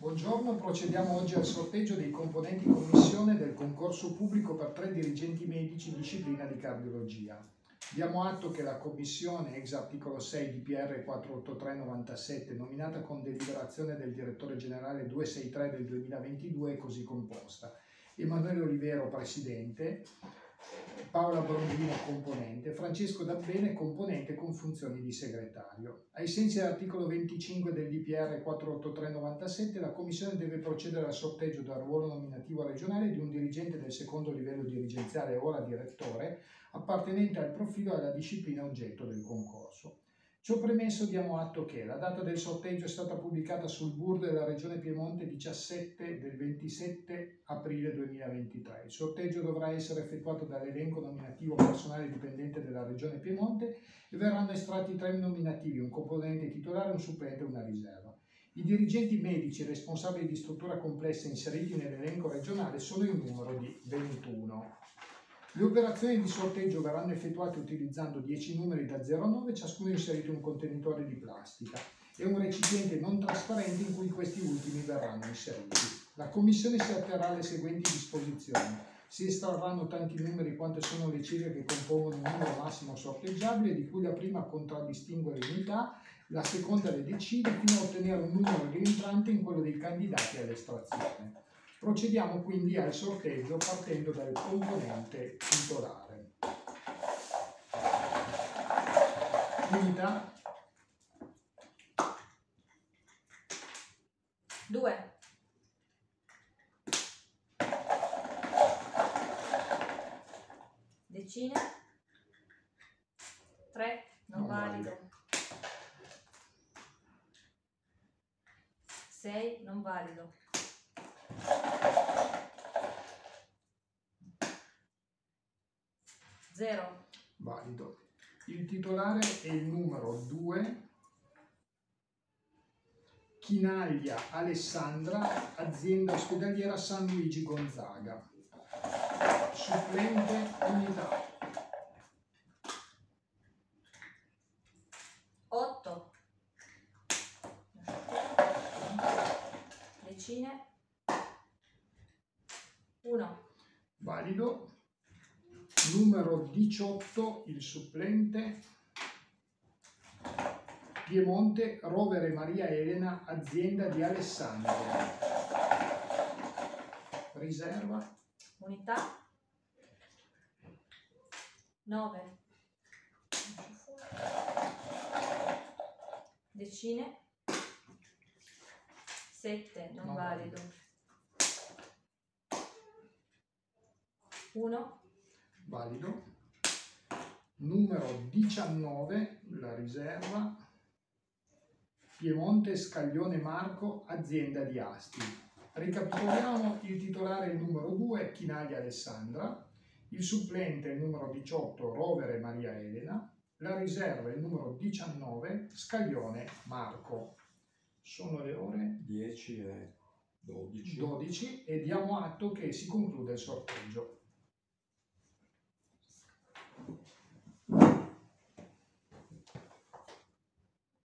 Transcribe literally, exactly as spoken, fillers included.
Buongiorno, procediamo oggi al sorteggio dei componenti commissione del concorso pubblico per tre dirigenti medici disciplina di cardiologia. Diamo atto che la commissione ex articolo sei D P R quattrocentottantatré novantasette, nominata con deliberazione del direttore generale duecentosessantatré del duemilaventidue, è così composta: Emanuele Olivero, presidente; Paola Brondino, componente; Francesco Dabbene, componente con funzioni di segretario. Ai sensi dell'articolo venticinque del D P R quattrocentottantatré novantasette, la Commissione deve procedere al sorteggio dal ruolo nominativo regionale di un dirigente del secondo livello dirigenziale, ora direttore, appartenente al profilo e alla disciplina oggetto del concorso. Ciò premesso, diamo atto che la data del sorteggio è stata pubblicata sul B U R della Regione Piemonte diciassette del ventisette aprile duemilaventitré. Il sorteggio dovrà essere effettuato dall'elenco nominativo personale dipendente della Regione Piemonte e verranno estratti tre nominativi, un componente titolare, un supplente e una riserva. I dirigenti medici responsabili di struttura complessa inseriti nell'elenco regionale sono in numero di ventuno. Le operazioni di sorteggio verranno effettuate utilizzando dieci numeri da zero a nove, ciascuno inserito in un contenitore di plastica e un recipiente non trasparente in cui questi ultimi verranno inseriti. La Commissione si atterrà alle seguenti disposizioni: si estrarranno tanti numeri quante sono le cifre che compongono un numero massimo sorteggiabile, di cui la prima contraddistingue le unità, la seconda le decine, fino a ottenere un numero rientrante in quello dei candidati all'estrazione. Procediamo quindi al sorteggio partendo dal componente titolare. Unità due, decine, tre, non, Non valido, valido. sei, non valido, zero, Valido. Il titolare è il numero due, Chinaglia Alessandra, azienda ospedaliera San Luigi Gonzaga. Supplente unità otto, decine, uno, valido. Numero diciotto, il supplente, Piemonte Rovere Maria Elena, azienda di Alessandro. Riserva unità, nove, decine, sette, non, Non valido, uno, valido. Numero diciannove, la riserva, Piemonte Scaglione Marco, azienda di Asti. Ricapitoliamo: il titolare è il numero due, Chinaglia Alessandra; il supplente è il numero diciotto, Rovere Maria Elena; la riserva è il numero diciannove, Scaglione Marco. Sono le ore dieci e dodici. dodici e diamo atto che si conclude il sorteggio.